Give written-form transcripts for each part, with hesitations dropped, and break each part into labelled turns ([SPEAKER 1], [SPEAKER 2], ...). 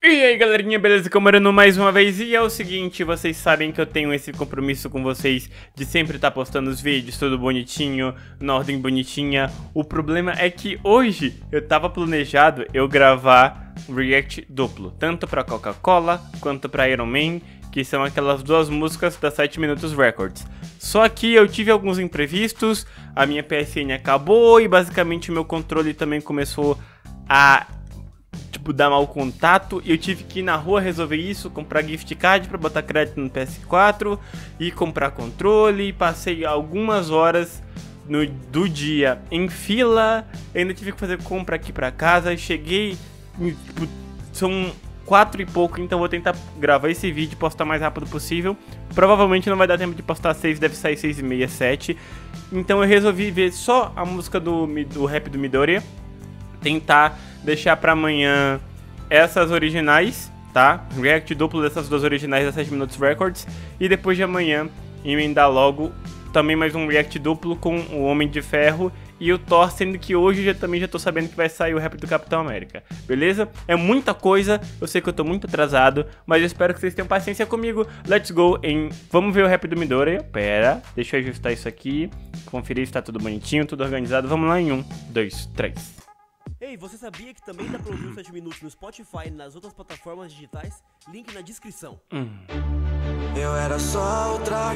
[SPEAKER 1] E aí galerinha, beleza? Camarano mais uma vez. E é o seguinte, vocês sabem que eu tenho esse compromisso com vocês de sempre estar postando os vídeos, tudo bonitinho, na ordem bonitinha. O problema é que hoje eu tava planejado eu gravar react duplo, tanto pra Coca-Cola quanto pra Iron Man, que são aquelas duas músicas da 7 Minutos Records. Só que eu tive alguns imprevistos, a minha PSN acabou e basicamente o meu controle também começou a dar mau contato, e eu tive que ir na rua resolver isso, comprar gift card pra botar crédito no PS4 e comprar controle. Passei algumas horas do dia em fila, ainda tive que fazer compra aqui pra casa. Cheguei, são 4 e pouco, então vou tentar gravar esse vídeo e postar o mais rápido possível. Provavelmente não vai dar tempo de postar 6, deve sair 6h30, 7. Então eu resolvi ver só a música do rap do Midoriya, tentar deixar pra amanhã essas originais, tá? React duplo dessas duas originais da 7 Minutos Records. E depois de amanhã emendar logo também mais um react duplo com o Homem de Ferro e o Thor, sendo que hoje eu também já tô sabendo que vai sair o rap do Capitão América. Beleza? É muita coisa, eu sei que eu tô muito atrasado, mas eu espero que vocês tenham paciência comigo. Let's go em... Vamos ver o rap do Midoriya. Pera, deixa eu ajustar isso aqui, conferir se tá tudo bonitinho, tudo organizado. Vamos lá em 1, 2, 3.
[SPEAKER 2] Ei, você sabia que também dá pra ouvir os 7 Minutos no Spotify e nas outras plataformas digitais? Link na descrição.
[SPEAKER 3] Eu era só outra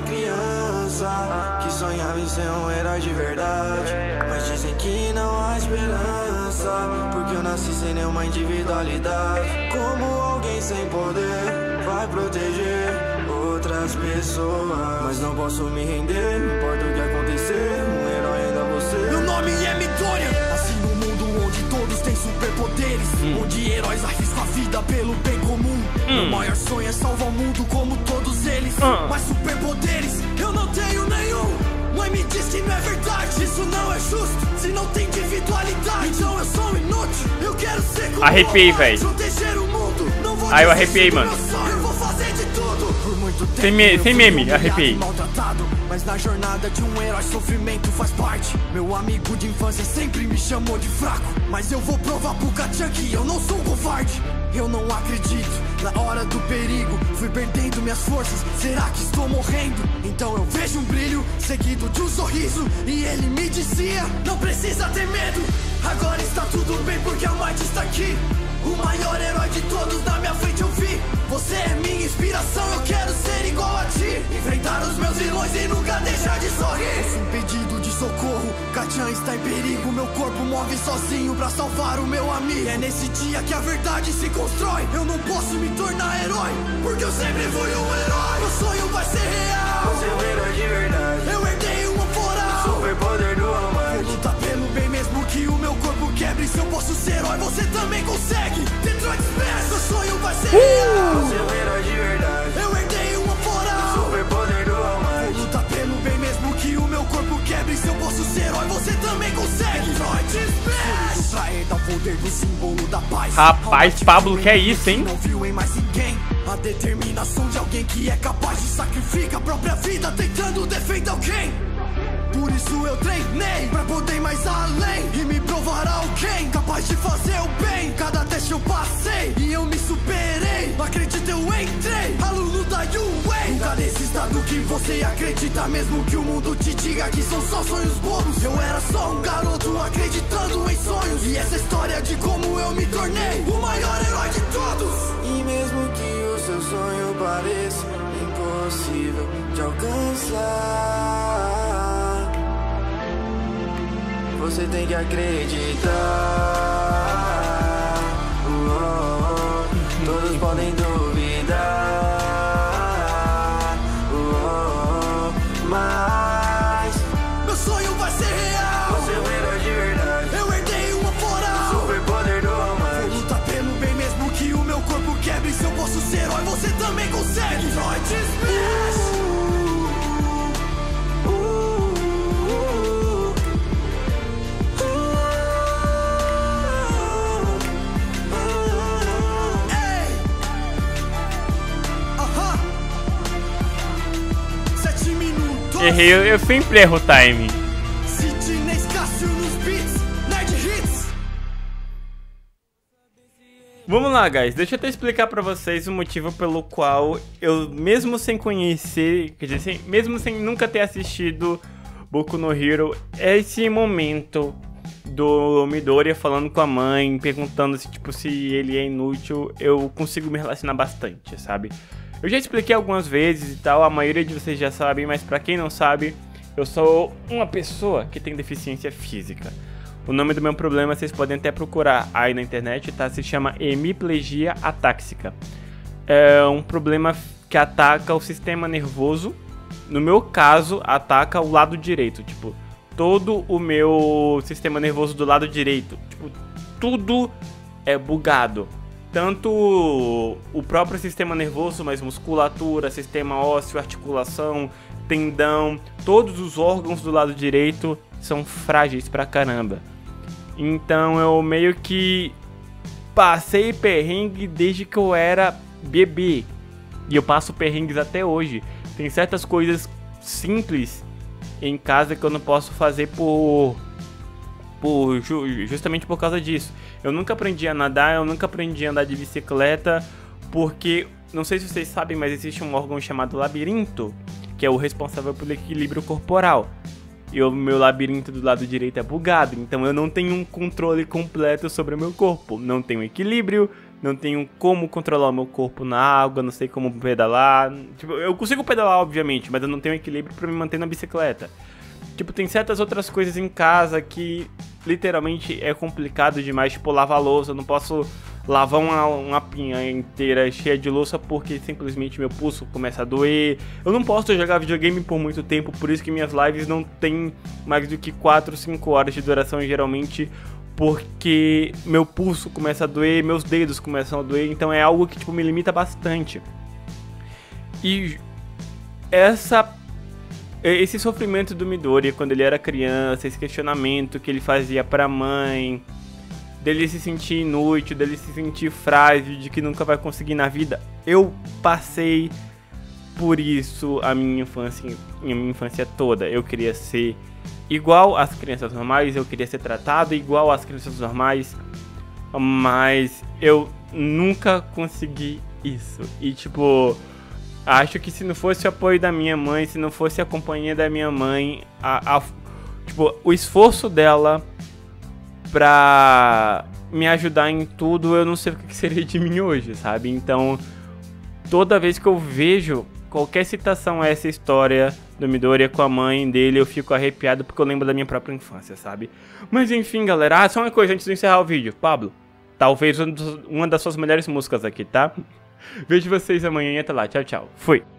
[SPEAKER 3] criança que sonhava em ser um herói de verdade, mas dizem que não há esperança, porque eu nasci sem nenhuma individualidade. Como alguém sem poder vai proteger outras pessoas, mas não posso me render, não importa o que acontecer, um herói ainda vou ser. Meu nome é Midoriya, nasci num mundo onde todos têm superpoderes, onde heróis arriscam a vida pelo bem comum. Meu maior sonho é salvar o mundo como todos eles, mas superpoderes eu não tenho nenhum. Mãe me diz que não é verdade, isso não é justo, se não tem individualidade, então eu sou um inútil. Eu quero ser como
[SPEAKER 1] arrepiei, velho.
[SPEAKER 3] proteger o mundo, não vou
[SPEAKER 1] eu arrepiei, mano.
[SPEAKER 3] Eu vou fazer de tudo. Por muito tempo
[SPEAKER 1] Sem meme, arrepiei.
[SPEAKER 3] Maltratado, mas na jornada de um herói sofrimento faz parte. Meu amigo de infância sempre me chamou de fraco, mas eu vou provar pro Kachan que eu não sou um covarde. Eu não acredito, na hora do perigo fui perdendo minhas forças, será que estou morrendo? Então eu vejo um brilho seguido de um sorriso, e ele me dizia: não precisa ter medo, agora está tudo bem porque a Might está aqui. O maior herói de todos na minha frente eu vi. Você é minha inspiração, eu quero ser igual a ti, enfrentar os meus vilões e nunca deixar de sorrir. Ouço um pedido de socorro, Kachan está em perigo, meu corpo move sozinho pra salvar o meu amigo. É nesse dia que a verdade se constrói, eu não posso me tornar herói, porque eu sempre fui um herói. Meu sonho vai ser real, você é um herói de verdade. Eu herdei uma moral, superpoder do Almighty. Vou lutar pelo bem mesmo que o meu corpo quebre. Se eu posso ser herói, você também consegue. Detroit Smash, meu sonho vai ser real. Você é um herói de verdade. Eu herdei uma moral, superpoder do Almighty. Vou lutar pelo bem mesmo que o meu corpo quebre. Se eu posso ser herói, você também consegue. Detroit Smash, pra herdar o poder do símbolo da paz.
[SPEAKER 1] Rapaz, Pablo, que é isso, hein?
[SPEAKER 3] Não viu em mais ninguém a determinação de alguém que é capaz de sacrificar a própria vida tentando defender alguém. Por isso eu treinei pra poder ir mais além e me provar alguém capaz de fazer o bem. Cada teste eu passei e eu me superei. Acredita, eu entrei, aluno da UA. Nunca desista do que você acredita, mesmo que o mundo te diga que são só sonhos bobos. Eu era só um garoto acreditando em sonhos, e essa história de como eu me tornei o maior herói de todos. E mesmo que o seu sonho pareça impossível de alcançar, você tem que acreditar. Todos podem duvidar, mas meu sonho vai ser real. Você é um herói de verdade. Eu herdei uma moral, superpoder do Almighty. Vou lutar pelo bem mesmo que o meu corpo quebre. Se eu posso ser herói, você também consegue. Detroit Smash.
[SPEAKER 1] Errei, eu sempre erro o time. Vamos lá, guys, deixa eu até explicar pra vocês o motivo pelo qual eu, mesmo sem conhecer, quer dizer, mesmo sem nunca ter assistido Boku no Hero, esse momento do Midoriya falando com a mãe, perguntando se, tipo, se ele é inútil, eu consigo me relacionar bastante, sabe? Eu já expliquei algumas vezes e tal, a maioria de vocês já sabem, mas pra quem não sabe, eu sou uma pessoa que tem deficiência física. O nome do meu problema vocês podem até procurar aí na internet, tá? Se chama hemiplegia atáxica. É um problema que ataca o sistema nervoso. No meu caso, ataca o lado direito. Tipo, todo o meu sistema nervoso do lado direito. Tipo, tudo é bugado. Tanto o próprio sistema nervoso, mas musculatura, sistema ósseo, articulação, tendão. Todos os órgãos do lado direito são frágeis pra caramba. Então eu meio que passei perrengue desde que eu era bebê. E eu passo perrengues até hoje. Tem certas coisas simples em casa que eu não posso fazer justamente por causa disso. Eu nunca aprendi a nadar, eu nunca aprendi a andar de bicicleta, porque, não sei se vocês sabem, mas existe um órgão chamado labirinto, que é o responsável pelo equilíbrio corporal. E o meu labirinto do lado direito é bugado, então eu não tenho um controle completo sobre o meu corpo. Não tenho equilíbrio, não tenho como controlar o meu corpo na água, não sei como pedalar. Tipo, eu consigo pedalar, obviamente, mas eu não tenho equilíbrio pra me manter na bicicleta. Tipo, tem certas outras coisas em casa que literalmente é complicado demais, tipo lavar louça. Eu não posso lavar uma pinha inteira cheia de louça porque simplesmente meu pulso começa a doer. Eu não posso jogar videogame por muito tempo, por isso que minhas lives não tem mais do que 4 ou 5 horas de duração geralmente, porque meu pulso começa a doer, meus dedos começam a doer, então é algo que tipo me limita bastante. E esse sofrimento do Midoriya quando ele era criança, esse questionamento que ele fazia pra mãe, dele se sentir inútil, dele se sentir frágil, de que nunca vai conseguir na vida, eu passei por isso a minha infância toda. Eu queria ser igual às crianças normais, eu queria ser tratado igual às crianças normais, mas eu nunca consegui isso. E tipo, acho que se não fosse o apoio da minha mãe, se não fosse a companhia da minha mãe, tipo, o esforço dela pra me ajudar em tudo, eu não sei o que seria de mim hoje, sabe? Então, toda vez que eu vejo qualquer citação a essa história do Midoriya com a mãe dele, eu fico arrepiado porque eu lembro da minha própria infância, sabe? Mas enfim, galera, só uma coisa antes de encerrar o vídeo. Pablo, talvez uma das suas melhores músicas aqui, tá? Vejo vocês amanhã e até lá. Tchau, tchau. Fui.